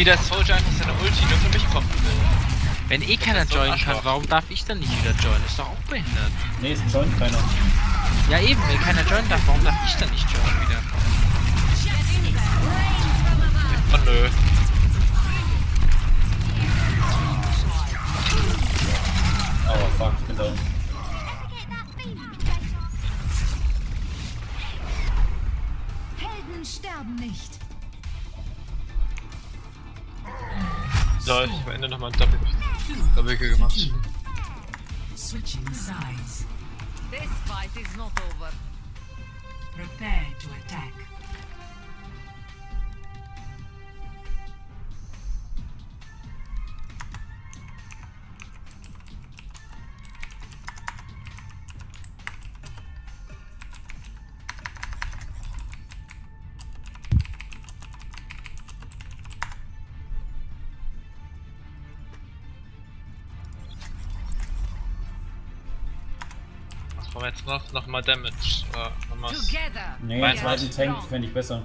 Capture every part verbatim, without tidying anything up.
Wie der Soldier einfach seine Ulti nur für mich kommen will. Wenn eh keiner so joinen kann, warum darf ich dann nicht wieder joinen? Ist doch auch behindert. Nee, es joint keiner. Ja eben, wenn keiner joinen darf, warum darf ich dann nicht joinen wieder? Oh nö. Aua, fuck, ich bin down. Helden sterben nicht. So, ich hab am Ende nochmal ein Doppel Doppelkill gemacht. Switching sides. This fight is not over. Prepare to attack. Was brauchen wir jetzt noch? Nochmal Damage. Äh, nochmal. Together. Nee, Mein zweiten Tank fände ich besser.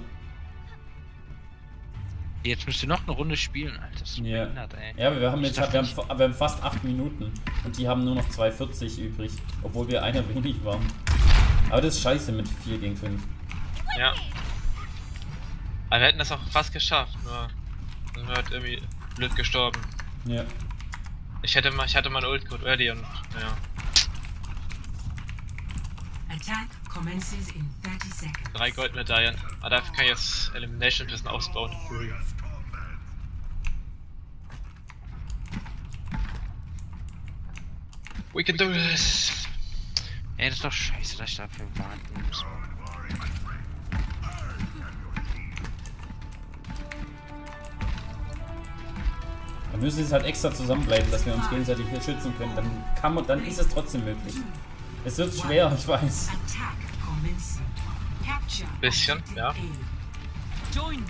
Jetzt müsst ihr noch eine Runde spielen, Alter. Das ist Ja. behindert, ey. Ja, aber wir haben Ich jetzt dachte wir haben, nicht- wir haben fast acht Minuten und die haben nur noch zwei vierzig übrig, obwohl wir einer wenig waren. Aber das ist scheiße mit vier gegen fünf. Ja. Aber wir hätten das auch fast geschafft, nur sind wir halt irgendwie blöd gestorben. Ja. Ich hätte mal, ich hatte mal eine Ult Code ready und ja. Attack commences in thirty seconds. Drei Goldmedaillen. Aber dafür kann ich jetzt Elimination ein bisschen ausbauen. Fury. We can do this! Ey, das ist doch scheiße, dass ich dafür warten muss. Wir müssen jetzt halt extra zusammenbleiben, dass wir uns gegenseitig hier schützen können. Dann kann man, dann ist es trotzdem möglich. Es wird schwer, ich weiß. Attack commencing. Capture. Bisschen, ja. Join me.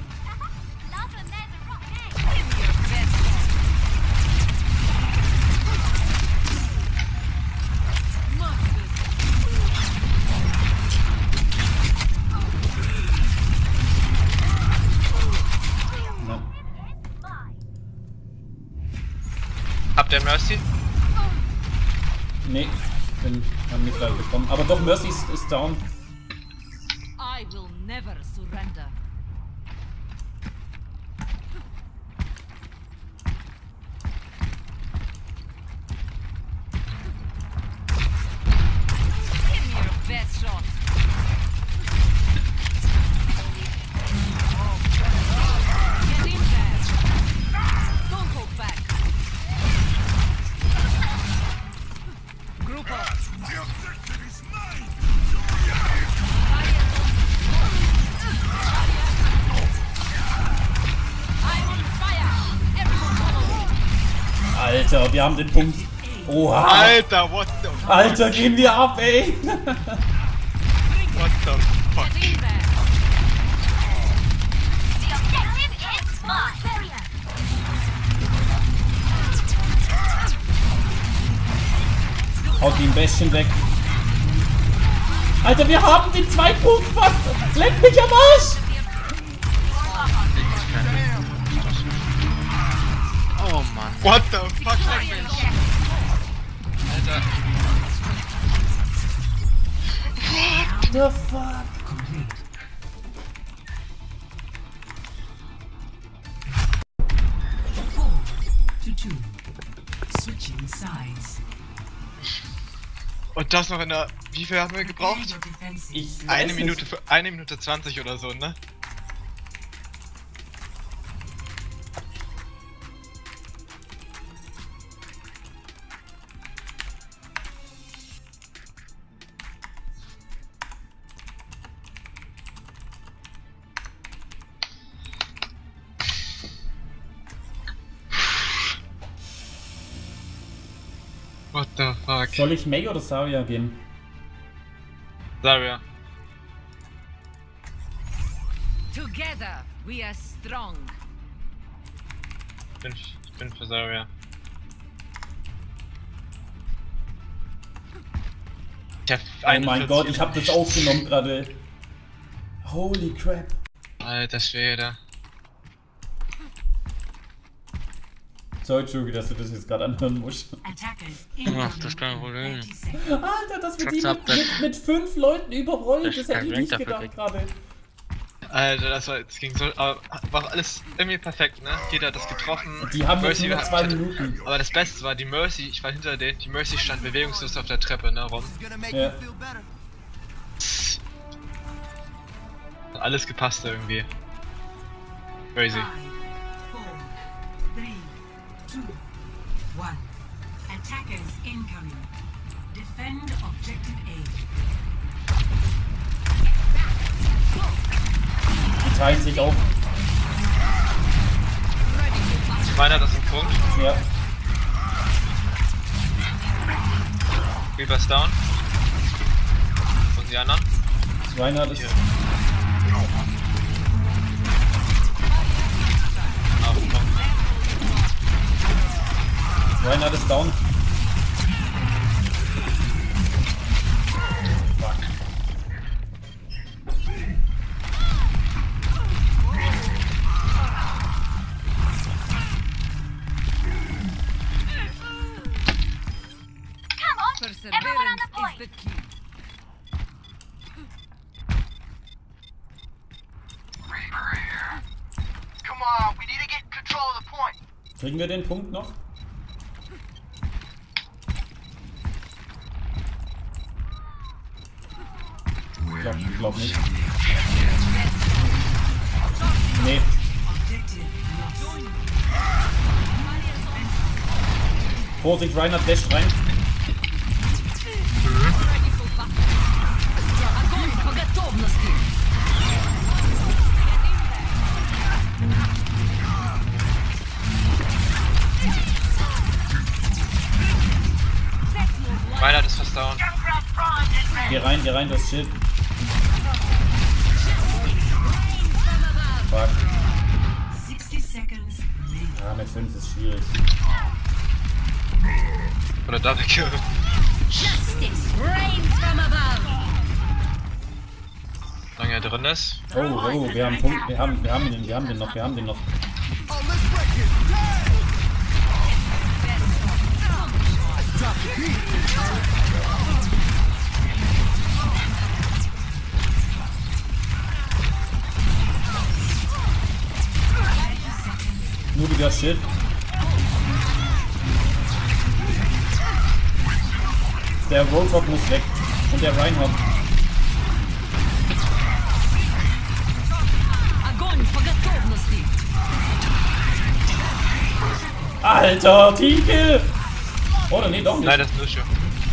Ja. Habt ihr Mercy? Nee, ich bin am Mitleid bekommen. Aber doch, Mercy ist, ist down. I will never surrender. Give me your best shot. Get in there. Don't hold back. Group up. I'm on fire. Everyone follow me. Alter, wir haben den Punkt. Oha! Alter, what the fuck? Alter, gehen wir ab, ey! What the fuck? Get in there. The objective is mine. Haut die ein bisschen weg. Alter, wir haben den Zweitpunkt fast! Leck mich am Arsch! Oh Mann. What the fuck? Alter. What the fuck? Complete. Four to two. Switching sides. Und das noch in der. Wie viel haben wir gebraucht? Prepare your defenses. Ich weiß Eine nicht. Minute für eine Minute zwanzig oder so, ne? What the fuck? Soll ich May oder Saria gehen? Zarya. Together we are strong. Ich bin, ich bin für Zarya. Ich hab Oh mein einundvierzig Gott, ich hab das aufgenommen gerade. Holy crap. Alter Schwede. Sorry, Chugi, dass du das jetzt gerade anhören musst. Attackers Ach, incoming das ist kein Problem. in thirty seconds. Alter, dass wir die Schatz, mit, das- mit, mit fünf Leuten überrollen, Das das ist hätte kein ich nicht Rank dafür gedacht gerade. Alter, das war, das ging so, aber war alles irgendwie perfekt, ne? Jeder hat das getroffen. Die haben jetzt Mercy nur noch hat- zwei hatte- Minuten. Aber das Beste war die Mercy, ich war hinter denen, die Mercy stand bewegungslos auf der Treppe, ne, rum. Ja. Hat alles gepasst irgendwie. Crazy. Five, four, three, two, one. Attackers incoming. Defend objective A. Die teilen sich auf. Meiner, das ist ein Punkt. Ja. Reaper's down. Und die anderen? Reinhardt ist. Hier. Auf den Punkt. Reinhardt ist down. Fuck. Come on, everyone on the point. the key. Come on, we need to get control of the point. Kriegen wir den Punkt noch? Ich glaub, ich glaub nicht. Nee. Objective lost. Vorsicht, Reinhardt dasht rein. Огонь по готовности! Meiner ist fast down. Geh rein, geh rein, das Schild. Fuck. sixty seconds remaining. Ja, mit fünf ist schwierig. Oder Double Kill. Justice reigns from above! Solange er drin ist. Oh, oh, wir haben einen Punkt, wir haben, wir haben den, wir haben den noch, wir haben den noch. Nur wieder Shit. Der Roadhog muss weg. Und der Reinhardt. Огонь по готовности! Alter, Teamkill! Oder nee, doch nicht. Nein, das ist Lucio.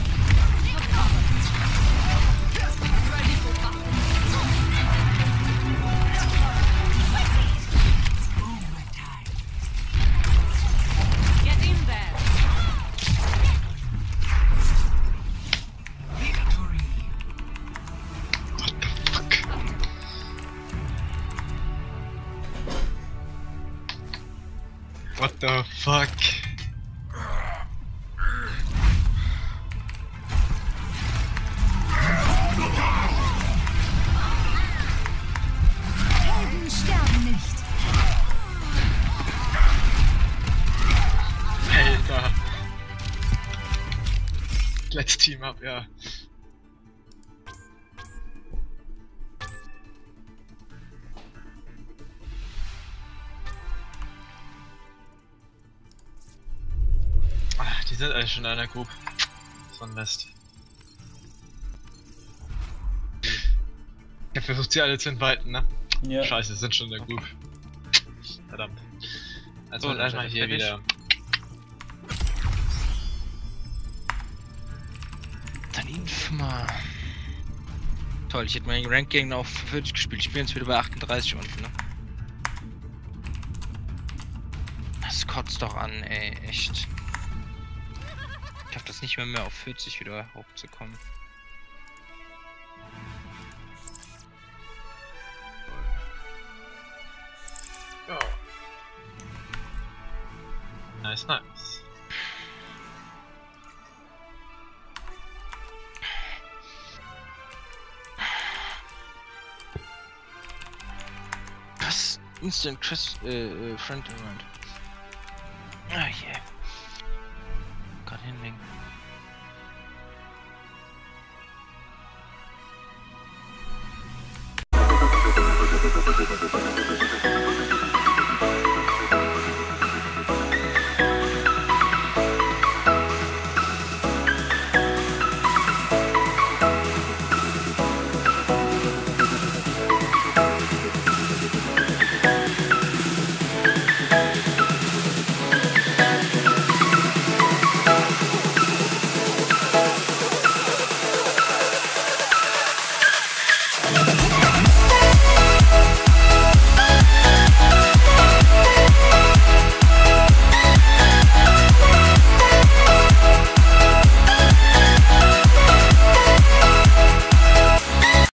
Get in there! Victory. What the fuck? Helden sterben nicht. Alter. Let's team up, ja. Ah, die sind alle schon in einer Group. So ein Mist. Ich hab versucht, sie alle zu inviten, ne? Ja. Scheiße, sind schon in der Group. Verdammt. Also So, so, erstmal dann hier fertig. wieder. Dann Inf mal. Toll, ich hätte mein Ranking auf vierzig gespielt. Ich bin jetzt wieder bei achtunddreißig unten, ne? Das kotzt doch an, ey, echt. Ich schaff das nicht mehr mehr auf vierzig wieder hochzukommen. Ja. Nice, nice. Was? Instant Chris, äh, äh, Friend Event.